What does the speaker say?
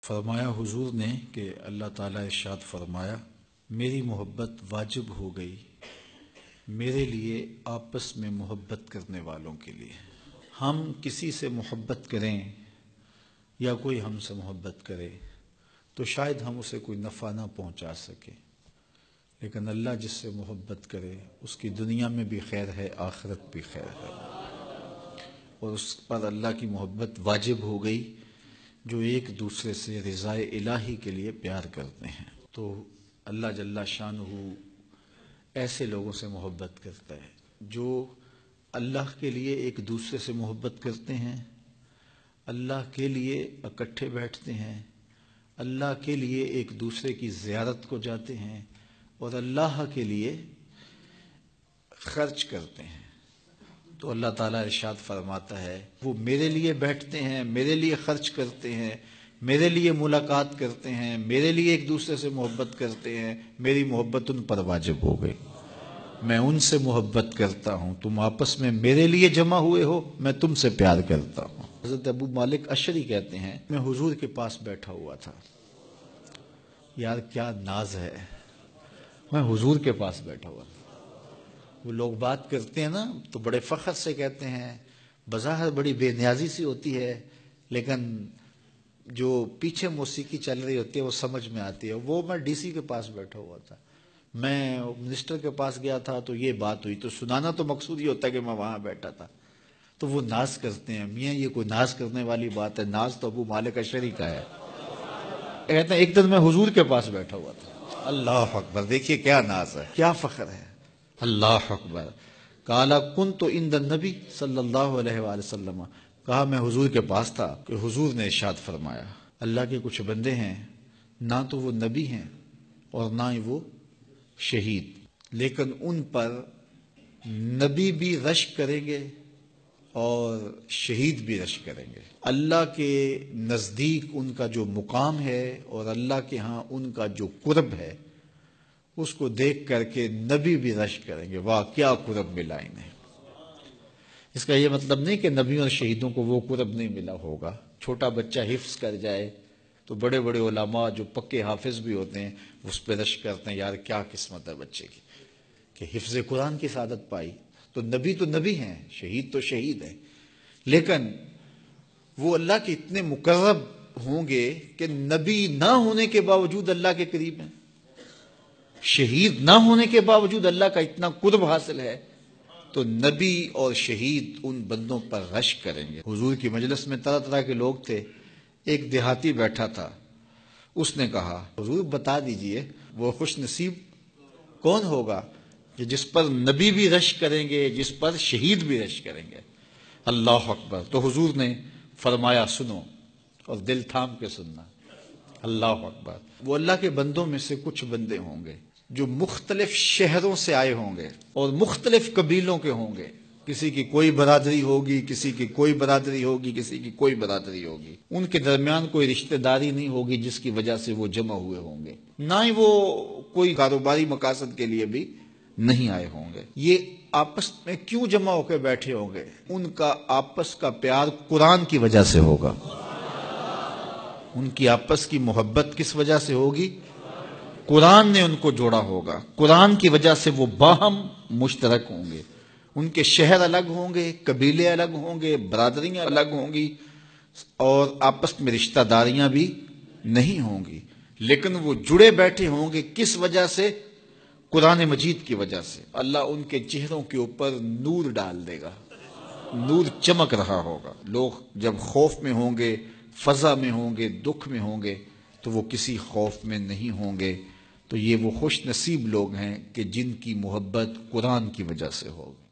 فرمایا حضور نے کہ اللہ تعالیٰ ارشاد فرمایا میری محبت واجب ہو گئی میرے لیے آپس میں محبت کرنے والوں کے لیے۔ ہم کسی سے محبت کریں یا کوئی ہم سے محبت کرے تو شاید ہم اسے کوئی نفع نہ پہنچا سکے، لیکن اللہ جس سے محبت کرے اس کی دنیا میں بھی خیر ہے، آخرت بھی خیر ہے، اور اس پر اللہ کی محبت واجب ہو گئی جو ایک دوسرے سے رضائے الہی کے لیے پیار کرتے ہیں۔ تو اللہ جل شانہ ایسے لوگوں سے محبت کرتا ہے جو اللہ کے لیے ایک دوسرے سے محبت کرتے ہیں، اللہ کے لیے اکٹھے بیٹھتے ہیں، اللہ کے لیے ایک دوسرے کی زیارت کو جاتے ہیں اور اللہ کے لیے خرچ کرتے ہیں۔ تو اللہ تعالیٰ ارشاد فرماتا ہے وہ میرے لیے بیٹھتے ہیں، میرے لیے خرچ کرتے ہیں، میرے لیے ملاقات کرتے ہیں، میرے لیے ایک دوسرے سے محبت کرتے ہیں، میری محبت ان پر واجب ہو گئی، میں ان سے محبت کرتا ہوں، تم آپس میں میرے لیے جمع ہوئے ہو، میں تم سے پیار کرتا ہوں۔ حضرت ابو مالک اشعری کہتے ہیں میں حضور کے پاس بیٹھا ہوا تھا، یار کیا ناز ہے، میں حضور کے پاس بیٹھا ہوا تھا۔ وہ لوگ بات کرتے ہیں نا تو بڑے فخر سے کہتے ہیں، بظاہر بڑی بے نیازی سی ہوتی ہے، لیکن جو پیچھے موسیقی چل رہی ہوتی ہے وہ سمجھ میں آتی ہے۔ وہ میں ڈی سی کے پاس بیٹھا ہوا تھا، میں منسٹر کے پاس گیا تھا تو یہ بات ہوئی، تو سنانا تو مقصود ہی ہوتا ہے کہ میں وہاں بیٹھا تھا۔ تو وہ ناز کرتے ہیں، میاں یہ کوئی ناز کرنے والی بات ہے، ناز تو ابو مالک اشعری کا ہے۔ کہتے ہیں ایک دن میں حضور کے پاس بیٹھا ہوا تھا، اللہ اکبر، دیکھیے کیا ناز ہے، کیا فخر ہے، اللہ اکبر۔ قال کنت عند النبی صلی اللہ علیہ وآلہ وسلم، کہا میں حضور کے پاس تھا کہ حضور نے ارشاد فرمایا اللہ کے کچھ بندے ہیں نہ تو وہ نبی ہیں اور نہ ہی وہ شہید، لیکن ان پر نبی بھی رشک کریں گے اور شہید بھی رشک کریں گے۔ اللہ کے نزدیک ان کا جو مقام ہے اور اللہ کے ہاں ان کا جو قرب ہے اس کو دیکھ کر کے نبی بھی رشک کریں گے، واہ کیا قرب ملا انہیں۔ اس کا یہ مطلب نہیں کہ نبیوں اور شہیدوں کو وہ قرب نہیں ملا ہوگا۔ چھوٹا بچہ حفظ کر جائے تو بڑے بڑے علماء جو پکے حافظ بھی ہوتے ہیں اس پہ رشک کرتے ہیں، یار کیا قسمت ہے بچے کی کہ حفظ قرآن کی سعادت پائی۔ تو نبی ہیں، شہید تو شہید ہیں، لیکن وہ اللہ کے اتنے مقرب ہوں گے کہ نبی نہ ہونے کے باوجود اللہ کے قریب ہیں، شہید نہ ہونے کے باوجود اللہ کا اتنا قرب حاصل ہے، تو نبی اور شہید ان بندوں پر رشک کریں گے۔ حضور کی مجلس میں طرح طرح کے لوگ تھے، ایک دیہاتی بیٹھا تھا، اس نے کہا حضور بتا دیجئے وہ خوش نصیب کون ہوگا کہ جس پر نبی بھی رشک کریں گے، جس پر شہید بھی رشک کریں گے۔ اللہ اکبر۔ تو حضور نے فرمایا سنو، اور دل تھام کے سننا، اللہ اکبر۔ وہ اللہ کے بندوں میں سے کچھ بندے ہوں گے جو مختلف شہروں سے آئے ہوں گے اور مختلف قبیلوں کے ہوں گے، کسی کی کوئی برادری ہوگی، کسی کی کوئی برادری ہوگی، کسی کی کوئی برادری ہوگی، ان کے درمیان کوئی رشتہ داری نہیں ہوگی جس کی وجہ سے وہ جمع ہوئے ہوں گے، نہ ہی وہ کوئی کاروباری مقاصد کے لیے بھی نہیں آئے ہوں گے۔ یہ آپس میں کیوں جمع ہو کے بیٹھے ہوں گے؟ ان کا آپس کا پیار قرآن کی وجہ سے ہوگا، ان کی آپس کی محبت کس وجہ سے ہوگی؟ قرآن نے ان کو جوڑا ہوگا، قرآن کی وجہ سے وہ باہم مشترک ہوں گے۔ ان کے شہر الگ ہوں گے، قبیلے الگ ہوں گے، برادریاں الگ ہوں گی اور آپس میں رشتہ داریاں بھی نہیں ہوں گی، لیکن وہ جڑے بیٹھے ہوں گے کس وجہ سے؟ قرآن مجید کی وجہ سے۔ اللہ ان کے چہروں کے اوپر نور ڈال دے گا، نور چمک رہا ہوگا۔ لوگ جب خوف میں ہوں گے، فضا میں ہوں گے، دکھ میں ہوں گے، تو وہ کسی خوف میں نہیں ہوں گے۔ تو یہ وہ خوش نصیب لوگ ہیں کہ جن کی محبت قرآن کی وجہ سے ہوگی۔